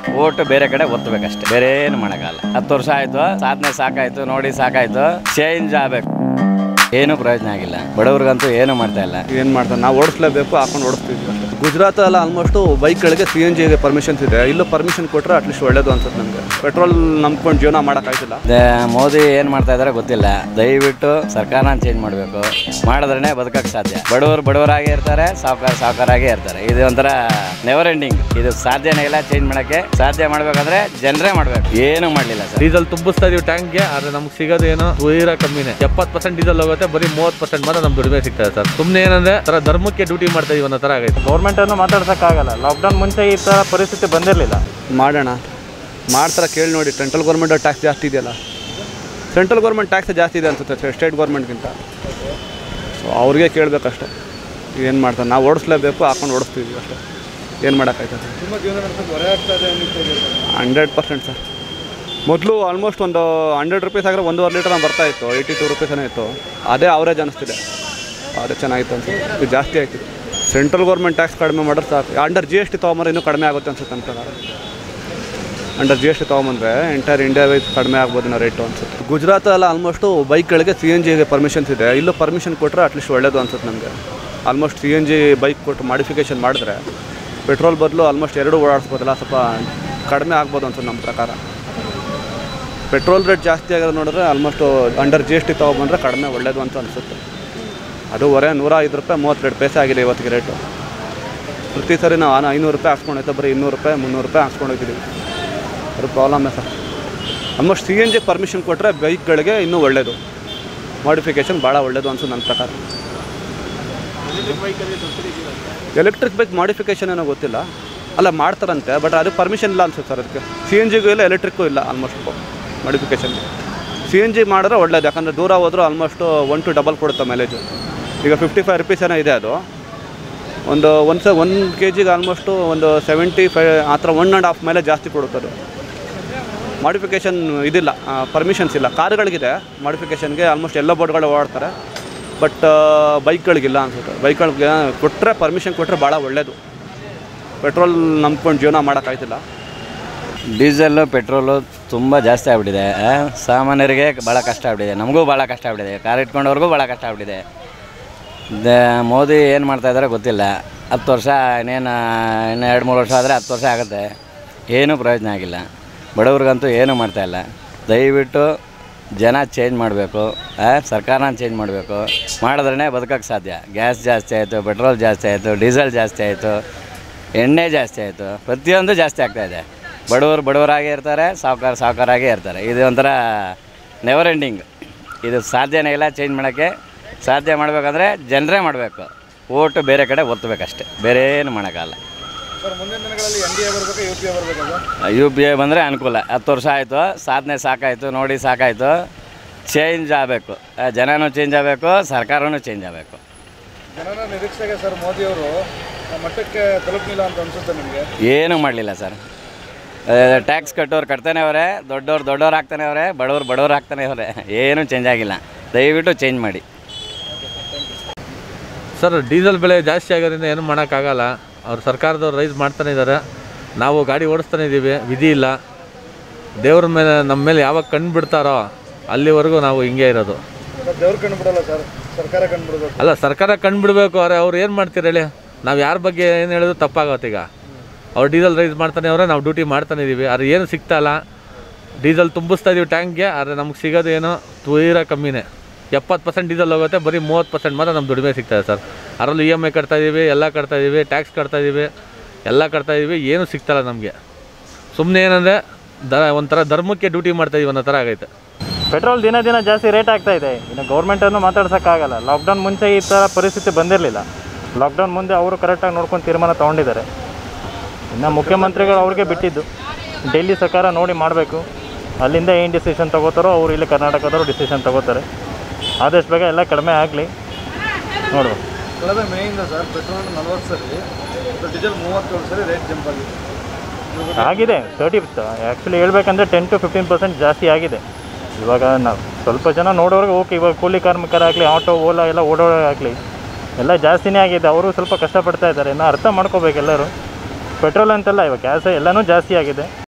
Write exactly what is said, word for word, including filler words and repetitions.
Vote ಬೇರೆ ಕಡೆ ಒತ್ತಬೇಕಷ್ಟೇ, ಬೇರೆ ಏನು ಮಾಡೋಕ್ಕಾಗಲ್ಲ. ಹತ್ತು ವರ್ಷ ಆಯ್ತು, ಸಾಧನೆ ಸಾಕಾಯ್ತು, ನೋಡಿ ಸಾಕಾಯ್ತು, ಚೇಂಜ್ ಆಗಬೇಕು. ಏನು ಪ್ರಯೋಜನ ಆಗಿಲ್ಲ, ಬಡವ್ರಿಗಂತೂ ಏನು ಮಾಡ್ತಾ ಇಲ್ಲ. ಏನು ಮಾಡ್ತಾರೆ, ನಾವು ಓಡಿಸ್ಲೇಬೇಕು, ಹಾಕೊಂಡು ಓಡಿಸ್ತಿದ್ವಿ ಅಷ್ಟೇ. ಗುಜರಾತ್ ಎಲ್ಲ ಆಲ್ಮೋಸ್ಟು ಬೈಕ್ಗಳಿಗೆ ಸಿ ಎನ್ ಜಿಗೆ ಪರ್ಮಿಷನ್ಸ್ ಇದೆ, ಇಲ್ಲೂ ಪರ್ಮಿಷನ್ ಕೊಟ್ಟರೆ ಅಟ್ಲೀಸ್ಟ್ ಒಳ್ಳೇದು ಅನ್ಸುತ್ತೆ ನನಗೆ. ಪೆಟ್ರೋಲ್ ನಂಬ್ಕೊಂಡು ಜೀವನ ಮಾಡೋಕ್ಕಾಗ್ತಿಲ್ಲ. ಮೋದಿ ಏನು ಮಾಡ್ತಾ ಇದಾರೆ ಗೊತ್ತಿಲ್ಲ. ದಯವಿಟ್ಟು ಸರ್ಕಾರನ ಚೇಂಜ್ ಮಾಡಬೇಕು, ಮಾಡಿದ್ರೇ ಬದುಕಕ್ಕೆ ಸಾಧ್ಯ. ಬಡವರು ಬಡವರಾಗೇ ಇರ್ತಾರೆ, ಸಾವುಕಾರ ಸಾವುಕಾರಾಗೇ ಇರ್ತಾರೆ. ಇದು ಒಂಥರ ನೆವರ್ ಎಂಡಿಂಗ್. ಇದು ಸಾಧ್ಯನೇ ಇಲ್ಲ ಚೇಂಜ್ ಮಾಡೋಕ್ಕೆ. ಸಾಧ್ಯ ಮಾಡಬೇಕಾದ್ರೆ ಜನರೇ ಮಾಡಬೇಕು, ಏನು ಮಾಡಲಿಲ್ಲ ಸರ್. ಡೀಸೆಲ್ ತುಂಬಿಸ್ತಾ ಇದೀವಿ ಟ್ಯಾಂಕ್ಗೆ, ಆದರೆ ನಮ್ಗೆ ಸಿಗೋದು ಏನೋ ತೀರಾ ಕಮ್ಮಿನೇ. ಎಪ್ಪತ್ತು ಪರ್ಸೆಂಟ್ ಡೀಸೆಲ್ ಹೋಗುತ್ತೆ, ಬರೀ ಮೂವತ್ತು ಪರ್ಸೆಂಟ್ ಮಾತ್ರ ನಮ್ಗೆ ದುಡಿಮೆ ಸಿಗ್ತದೆ ಸರ್. ಸುಮ್ಮನೆ ಏನಂದ್ರೆ ತರ ಧರ್ಮಕ್ಕೆ ಡ್ಯೂಟಿ ಮಾಡ್ತಾ ಇದೀವಿ ಅನ್ನೋ ಥರ ಆಗೈತೆ. ಗೌರ್ಮೆಂಟ್ ಅನ್ನು ಮಾತಾಡ್ಸೋಕ್ಕಾಗಲ್ಲ. ಲಾಕ್ಡೌನ್ ಮುಂಚೆ ಈ ಥರ ಪರಿಸ್ಥಿತಿ ಬಂದಿರಲಿಲ್ಲ. ಮಾಡೋಣ ಮಾಡ್ತಾರೆ, ಕೇಳಿ ನೋಡಿ. ಸೆಂಟ್ರಲ್ ಗೌರ್ಮೆಂಟ್ ಟ್ಯಾಕ್ಸ್ ಜಾಸ್ತಿ ಇದೆಯಲ್ಲ, ಸೆಂಟ್ರಲ್ ಗೌರ್ಮೆಂಟ್ ಟ್ಯಾಕ್ಸ್ ಜಾಸ್ತಿ ಇದೆ ಅನ್ಸುತ್ತೆ ಸ್ಟೇಟ್ ಗೌರ್ಮೆಂಟ್ಗಿಂತ. ಸೊ ಅವ್ರಿಗೆ ಕೇಳಬೇಕಷ್ಟೆ, ಏನು ಮಾಡ್ತಾರೆ. ನಾವು ಓಡಿಸ್ಲೇಬೇಕು, ಹಾಕೊಂಡು ಓಡಿಸ್ತೀವಿ ಅಷ್ಟೇ, ಏನು ಮಾಡೋಕ್ಕಾಯ್ತದೆ. Hundred percent sir. ಮೊದಲು ಆಲ್ಮೋಸ್ಟ್ ಒಂದು ಹಂಡ್ರೆಡ್ ರುಪೀಸ್ ಆಗಿರೋ ಒಂದೂವರೆ ಲೀಟರ್ ಬರ್ತಾ ಇತ್ತು, ಏಯ್ಟಿ ಟು ರುಪೀಸೇ ಇತ್ತು. ಅದೇ ಅವರೇಜ್ ಅನಿಸ್ತಿದೆ, ಅದೇ ಚೆನ್ನಾಗಿತ್ತು ಅನ್ಸುತ್ತೆ. ಇದು ಜಾಸ್ತಿ ಆಯ್ತಿದೆ. ಸೆಂಟ್ರಲ್ ಗೌರ್ಮೆಂಟ್ ಟ್ಯಾಕ್ಸ್ ಕಡಿಮೆ ಮಾಡಿದ್ರೆ ಸಾಕು. ಅಂಡರ್ ಜಿ ಎಸ್ ಟಿ ತೊಗೊಂಬಂದ್ರೆ ಇನ್ನೂ ಕಡಿಮೆ ಆಗುತ್ತೆ ಅನ್ಸುತ್ತೆ ಅಂತ. ಅಂಡರ್ ಜಿ ಎಸ್ ಟಿ ತೊಗೊಂಬಂದ್ರೆ ಎಂಟೈರ್ ಇಂಡಿಯಾ ವೈಸ್ ಕಡಿಮೆ ಆಗ್ಬೋದು ನಾವು ರೇಟು ಅನ್ಸುತ್ತೆ. ಗುಜರಾತ್ ಎಲ್ಲ ಆಲ್ಮೋಸ್ಟು ಬೈಕ್ಗಳಿಗೆ ಸಿ ಎನ್ ಜಿಗೆ ಪರ್ಮಿಷನ್ಸ್ ಇದೆ, ಇಲ್ಲೂ ಪರ್ಮಿಷನ್ ಕೊಟ್ಟರೆ ಅಟ್ಲೀಸ್ಟ್ ಒಳ್ಳೇದು ಅನ್ಸುತ್ತೆ ನನಗೆ. Almost C N G bike ಕೊಟ್ಟು ಮಾಡಿಫಿಕೇಷನ್ ಮಾಡಿದ್ರೆ ಪೆಟ್ರೋಲ್ ಬದಲು ಆಲ್ಮೋಸ್ಟ್ ಎರಡು ಓಡಾಡಿಸ್ಬೋದಲ್ಲ, ಸ್ವಲ್ಪ ಕಡಿಮೆ ಆಗ್ಬೋದು ಅನ್ಸುತ್ತೆ ನಮ್ಮ ಪ್ರಕಾರ. ಪೆಟ್ರೋಲ್ ರೇಟ್ ಜಾಸ್ತಿ ಆಗೋದು ನೋಡಿದ್ರೆ almost under G S T ತೊಗೊಬಂದ್ರೆ ಕಡಿಮೆ ಒಳ್ಳೇದು ಅಂತ ಅನಿಸುತ್ತೆ. ಅದು ಹೊರೆ ನೂರ ಐದು ರೂಪಾಯಿ ಮೂವತ್ತೆರಡು ಪೈಸೆ ಆಗಿದೆ ಇವತ್ತಿಗೆ ರೇಟು. ಪ್ರತಿ ಸರಿ ನಾವು ಐನೂರು ರೂಪಾಯಿ ಹಾಕ್ಸ್ಕೊಂಡು ಹೋಯ್ತು, ಬರೀ ಇನ್ನೂರು ರೂಪಾಯಿ ಮುನ್ನೂರು ರೂಪಾಯಿ ಹಾಕ್ಸ್ಕೊಂಡು ಹೋಗ್ತಿದ್ದೀವಿ. ಅದು ಪ್ರಾಬ್ಲಮ್ಮೇ sir. Almost C N G permission ಕೊಟ್ಟರೆ ಬೈಕ್ಗಳಿಗೆ ಇನ್ನೂ ಒಳ್ಳೆಯದು, ಮಾಡಿಫಿಕೇಷನ್ ಭಾಳ ಒಳ್ಳೆಯದು ಅನ್ಸುತ್ತೆ ನನ್ನ ಪ್ರಕಾರ. ಎಲೆಕ್ಟ್ರಿಕ್ ಬೈಕ್ ಮಾಡಿಫಿಕೇಷನ್ ಏನೋ ಗೊತ್ತಿಲ್ಲ, ಅಲ್ಲ ಮಾಡ್ತಾರಂತೆ, ಬಟ್ ಅದು ಪರ್ಮಿಷನ್ ಇಲ್ಲ ಅನ್ಸುತ್ತೆ ಸರ್. ಅದಕ್ಕೆ ಸಿ ಎನ್ ಜಿಗೂ ಇಲ್ಲ, ಎಲೆಕ್ಟ್ರಿಕ್ಕು ಇಲ್ಲ almost modification. C N G ಮಾಡಿದ್ರೆ ಒಳ್ಳೇದು, ಯಾಕಂದರೆ ದೂರ ಹೋದರೂ ಆಲ್ಮೋಸ್ಟು ಒನ್ ಟು ಡಬಲ್ ಕೊಡುತ್ತೆ ಮೈಲೇಜು. ಈಗ ಫಿಫ್ಟಿ ಫೈವ್ ರುಪೀಸ್ ಏನೋ ಇದೆ, ಅದು ಒಂದು ಒಂದು ಸ ಒಂದು ಕೆ ಜಿಗೆ ಆಲ್ಮೋಸ್ಟು ಒಂದು ಸೆವೆಂಟಿ ಫೈವ್ ಆ ಥರ ಒನ್ ಆ್ಯಂಡ್ ಹಾಫ್ ಮೇಲೆ ಜಾಸ್ತಿ ಕೊಡುತ್ತೆ ಅದು. ಮಾಡಿಫಿಕೇಷನ್ ಇದಿಲ್ಲ, ಪರ್ಮಿಷನ್ಸ್ ಇಲ್ಲ. ಕಾರುಗಳಿಗಿದೆ ಮಾಡಿಫಿಕೇಷನ್ಗೆ, ಆಲ್ಮೋಸ್ಟ್ ಎಲ್ಲ ಬೋರ್ಡ್ಗಳು ಓಡಾಡ್ತಾರೆ, ಬಟ್ ಬೈಕ್ಗಳಿಗಿಲ್ಲ ಅನ್ಸುತ್ತೆ. ಬೈಕ್ಗಳಿಗೆ ಕೊಟ್ಟರೆ ಪರ್ಮಿಷನ್ ಕೊಟ್ಟರೆ ಭಾಳ ಒಳ್ಳೆಯದು. ಪೆಟ್ರೋಲ್ ನಂಬ್ಕೊಂಡು ಜೀವನ ಮಾಡೋಕ್ಕಾಗ್ತಿಲ್ಲ. ಡೀಸೆಲ್ಲು ಪೆಟ್ರೋಲು ತುಂಬ ಜಾಸ್ತಿ ಆಗ್ಬಿಟ್ಟಿದೆ. ಸಾಮಾನ್ಯರಿಗೆ ಭಾಳ ಕಷ್ಟ ಆಗ್ಬಿಟ್ಟಿದೆ, ನಮಗೂ ಭಾಳ ಕಷ್ಟ ಆಗ್ಬಿಟ್ಟಿದೆ, ಕಾರ್ ಇಟ್ಕೊಂಡವ್ರಿಗೂ ಭಾಳ ಕಷ್ಟ ಆಗ್ಬಿಟ್ಟಿದೆ. ದ ಮೋದಿ ಏನು ಮಾಡ್ತಾಯಿದ್ದಾರೆ ಗೊತ್ತಿಲ್ಲ. ಹತ್ತು ವರ್ಷ ಇನ್ನೇನು ಇನ್ನು ಎರಡು ಮೂರು ವರ್ಷ ಆದರೆ ಹತ್ತು ವರ್ಷ ಆಗುತ್ತೆ, ಏನೂ ಪ್ರಯೋಜನ ಆಗಿಲ್ಲ. ಬಡವ್ರಿಗಂತೂ ಏನೂ ಮಾಡ್ತಾಯಿಲ್ಲ. ದಯವಿಟ್ಟು ಜನ ಚೇಂಜ್ ಮಾಡಬೇಕು, ಸರ್ಕಾರನ ಚೇಂಜ್ ಮಾಡಬೇಕು, ಮಾಡಿದ್ರೇ ಬದುಕಕ್ಕೆ ಸಾಧ್ಯ. ಗ್ಯಾಸ್ ಜಾಸ್ತಿ ಆಯಿತು, ಪೆಟ್ರೋಲ್ ಜಾಸ್ತಿ ಆಯಿತು, ಡೀಸೆಲ್ ಜಾಸ್ತಿ ಆಯಿತು, ಎಣ್ಣೆ ಜಾಸ್ತಿ ಆಯಿತು, ಪ್ರತಿಯೊಂದು ಜಾಸ್ತಿ ಆಗ್ತಾಯಿದೆ. ಬಡವರು ಬಡವರಾಗೇ ಇರ್ತಾರೆ, ಸಾವುಕಾರ ಸಾವುಕಾರಾಗೇ ಇರ್ತಾರೆ. ಇದು ಒಂಥರ ನೆವರ್ ಎಂಡಿಂಗ್. ಇದು ಸಾಧ್ಯನೇ ಇಲ್ಲ ಚೇಂಜ್ ಮಾಡೋಕ್ಕೆ. ಸಾಧ್ಯ ಮಾಡಬೇಕಾದ್ರೆ ಜನರೇ ಮಾಡಬೇಕು, ಓಟು ಬೇರೆ ಕಡೆ ಒತ್ತಬೇಕಷ್ಟೆ, ಬೇರೆ ಏನು ಮಾಡೋಕ್ಕಾಗಲ್ಲ. ಯು ಪಿ ಐ ಬಂದರೆ ಅನುಕೂಲ. ಹತ್ತು ವರ್ಷ ಆಯಿತು, ಸಾಧನೆ ಸಾಕಾಯಿತು, ನೋಡಿ ಸಾಕಾಯಿತು, ಚೇಂಜ್ ಆಗಬೇಕು. ಜನನೂ ಚೇಂಜ್ ಆಗಬೇಕು, ಸರ್ಕಾರನೂ ಚೇಂಜ್ ಆಗಬೇಕು. ಜನರ ನಿರೀಕ್ಷೆಗೆ ಸರ್ ಮೋದಿಯವರು ಮಟ್ಟಕ್ಕೆ ತಲುಪಲಿಲ್ಲ ಅಂತ ಅನಿಸುತ್ತೆ ನಿಮಗೆ? ಏನೂ ಮಾಡಲಿಲ್ಲ ಸರ್. ಟ್ಯಾಕ್ಸ್ ಕಟ್ಟೋರು ಕಟ್ತಾನೆ ಅವರೇ, ದೊಡ್ಡವ್ರು ದೊಡ್ಡವ್ರು ಆಗ್ತಾನೆ ಅವರೇ, ಬಡವ್ರು ಬಡವ್ರು ಆಗ್ತಾನೆ ಅವರೇ. ಏನೂ ಚೇಂಜ್ ಆಗಿಲ್ಲ. ದಯವಿಟ್ಟು ಚೇಂಜ್ ಮಾಡಿ ಸರ್. ಡೀಸೆಲ್ ಬೆಲೆ ಜಾಸ್ತಿ ಆಗೋದ್ರಿಂದ ಏನು ಮಾಡೋಕ್ಕಾಗಲ್ಲ. ಅವ್ರು ಸರ್ಕಾರದವ್ರು ರೈಸ್ ಮಾಡ್ತಾನೆ ಇದ್ದಾರೆ, ನಾವು ಗಾಡಿ ಓಡಿಸ್ತಾನೆ ಇದ್ದೀವಿ, ವಿಧಿ ಇಲ್ಲ. ದೇವ್ರ ಮೇಲೆ ನಮ್ಮ ಮೇಲೆ ಯಾವಾಗ ಕಣ್ಣು ಬಿಡ್ತಾರೋ ಅಲ್ಲಿವರೆಗೂ ನಾವು ಹಿಂಗೆ ಇರೋದು. ದೇವ್ರು ಕಣ್ಣು ಬಿಡಲ್ಲ ಸರ್, ಸರ್ಕಾರ ಕಣ್ಣು ಬಿಡಬೇಕು. ಅಲ್ಲ, ಸರ್ಕಾರ ಕಣ್ಣು ಬಿಡಬೇಕು. ಅರೆ ಅವ್ರು ಏನು ಮಾಡ್ತೀರಿ ಹೇಳಿ? ನಾವು ಯಾರ ಬಗ್ಗೆ ಏನು ಹೇಳಿದ್ರು ತಪ್ಪಾಗತ್ತೆ. ಈಗ ಅವ್ರು ಡೀಸೆಲ್ ರೈಸ್ ಮಾಡ್ತಾನೆ ಅವರೇ, ನಾವು ಡ್ಯೂಟಿ ಮಾಡ್ತಾನೆ ಇದ್ದೀವಿ, ಆದರೆ ಏನು ಸಿಗ್ತಾಯಿಲ್ಲ. ಡೀಸೆಲ್ ತುಂಬಿಸ್ತಾ ಇದೀವಿ ಟ್ಯಾಂಕ್ಗೆ, ಆದರೆ ನಮ್ಗೆ ಸಿಗೋದು ಏನೋ ತೀರಾ ಕಮ್ಮಿನೇ. ಎಪ್ಪತ್ತು ಪರ್ಸೆಂಟ್ ಡೀಸೆಲ್ ಹೋಗುತ್ತೆ, ಬರೀ ಮೂವತ್ತು ಪರ್ಸೆಂಟ್ ಮಾತ್ರ ನಮ್ಮ ದುಡಿಮೆ ಸಿಗ್ತದೆ ಸರ್. ಅದರಲ್ಲೂ ಇ ಎಮ್ ಐ ಕಟ್ತಾಯಿದ್ದೀವಿ, ಎಲ್ಲ ಕಟ್ತಾಯಿದ್ದೀವಿ, ಟ್ಯಾಕ್ಸ್ ಕಟ್ತಾಯಿದ್ದೀವಿ, ಎಲ್ಲ ಕಟ್ತಾಯಿದ್ದೀವಿ, ಏನೂ ಸಿಗ್ತಾಯಿಲ್ಲ ನಮಗೆ. ಸುಮ್ಮನೆ ಏನಂದರೆ ದ ಒಂಥರ ಧರ್ಮಕ್ಕೆ ಡ್ಯೂಟಿ ಮಾಡ್ತಾಯಿದ್ದೀವಿ ಅನ್ನೋ ಥರ ಆಗೈತೆ. ಪೆಟ್ರೋಲ್ ದಿನ ದಿನ ಜಾಸ್ತಿ ರೇಟ್ ಆಗ್ತಾಯಿದೆ. ಇನ್ನು ಗೌರ್ಮೆಂಟನ್ನು ಮಾತಾಡ್ಸೋಕ್ಕಾಗಲ್ಲ. ಲಾಕ್ಡೌನ್ ಮುಂಚೆ ಈ ಥರ ಪರಿಸ್ಥಿತಿ ಬಂದಿರಲಿಲ್ಲ. ಲಾಕ್ಡೌನ್ ಮುಂದೆ ಅವರು ಕರೆಕ್ಟಾಗಿ ನೋಡ್ಕೊಂಡು ತೀರ್ಮಾನ ತೊಗೊಂಡಿದ್ದಾರೆ. ಇನ್ನು ಮುಖ್ಯಮಂತ್ರಿಗಳು ಅವ್ರಿಗೆ ಬಿಟ್ಟಿದ್ದು, ಡೆಲ್ಲಿ ಸರ್ಕಾರ ನೋಡಿ ಮಾಡಬೇಕು. ಅಲ್ಲಿಂದ ಏನು ಡಿಸಿಷನ್ ತೊಗೋತಾರೋ ಅವರು ಇಲ್ಲಿ ಕರ್ನಾಟಕದವರು ಡಿಸಿಷನ್ ತೊಗೋತಾರೆ. ಆದಷ್ಟು ಬೇಗ ಎಲ್ಲ ಕಡಿಮೆ ಆಗಲಿ, ನೋಡುವ. ಕಳೆದ ಮೇಯಿಂದ ಸರ್ ಪೆಟ್ರೋಲ್ ನಲ್ವತ್ತು ಸರಿ, ಡೀಸೆಲ್ ಮೂವತ್ತೇಳು ಸರಿ ರೇಟ್ ಜಂಪ್ ಆಗಿದೆ. ಆಗಿದೆ ತರ್ಟಿ ಆ್ಯಕ್ಚುಲಿ ಹೇಳ್ಬೇಕಂದ್ರೆ ಟೆನ್ ಟು ಫಿಫ್ಟೀನ್ ಪರ್ಸೆಂಟ್ ಜಾಸ್ತಿ ಆಗಿದೆ. ಇವಾಗ ನಾವು ಸ್ವಲ್ಪ ಜನ ನೋಡೋರಿಗೆ ಓಕೆ, ಇವಾಗ ಕೂಲಿ ಕಾರ್ಮಿಕರಾಗಲಿ, ಆಟೋ ಓಲಾ ಎಲ್ಲ ಓಡೋರಾಗಲಿ ಎಲ್ಲ ಜಾಸ್ತಿನೇ ಆಗಿದೆ. ಅವರು ಸ್ವಲ್ಪ ಕಷ್ಟಪಡ್ತಾ ಇದ್ದಾರೆ. ಇನ್ನು ಅರ್ಥ ಮಾಡ್ಕೋಬೇಕು ಎಲ್ಲರೂ. ಪೆಟ್ರೋಲ್ ಅಂತೆಲ್ಲ ಇವಾಗ ಗ್ಯಾಸ್ ಎಲ್ಲನೂ ಜಾಸ್ತಿ ಆಗಿದೆ.